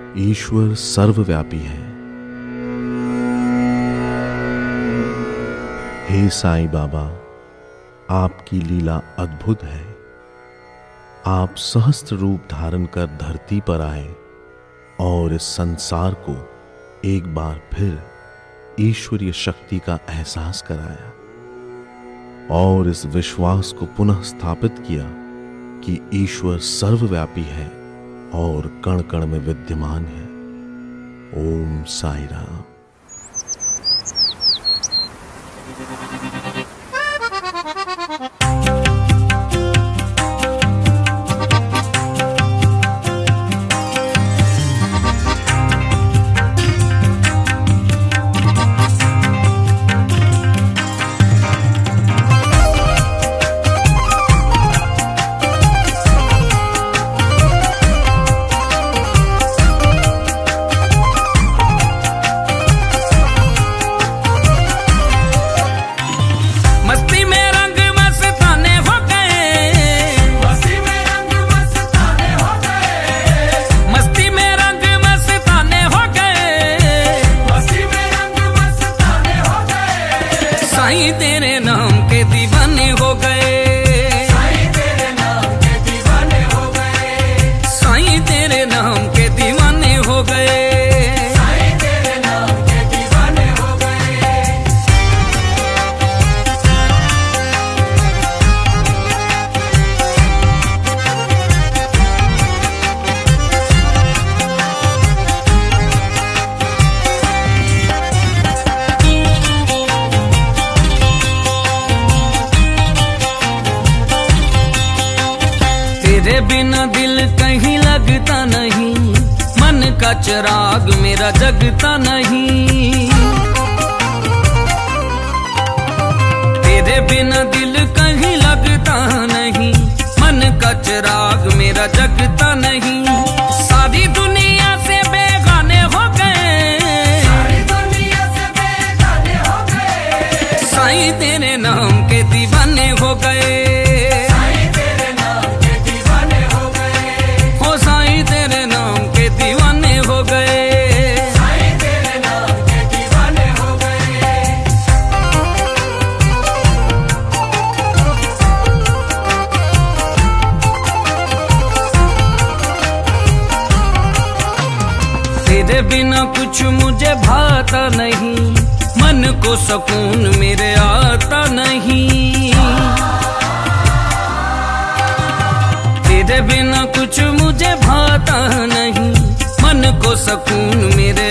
ईश्वर सर्वव्यापी है। हे साईं बाबा, आपकी लीला अद्भुत है। आप सहस्त्र रूप धारण कर धरती पर आए और इस संसार को एक बार फिर ईश्वरीय शक्ति का एहसास कराया और इस विश्वास को पुनः स्थापित किया कि ईश्वर सर्वव्यापी है और कण कण में विद्यमान है। ओम साई राम। साईं तेरे नाम के दीवाने हो गए, साईं तेरे नाम के दीवाने हो गए, साईं तेरे नाम के दीवाने हो गए, साईं तेरे नाम के दीवाने हो गए। तेरे बिना दिल कहीं लगता नहीं, मन का चिराग मेरा जगता नहीं। तेरे बिना दिल कहीं लगता नहीं, मन का चिराग मेरा जगता नहीं। सारी दुनिया से बेगाने हो गए, सारी दुनिया से बेगाने हो गए, साईं तेरे नाम के दीवाने हो गए। तेरे बिना कुछ मुझे भाता नहीं, मन को सुकून मेरे आता नहीं। तेरे बिना कुछ मुझे भाता नहीं, मन को सुकून मेरे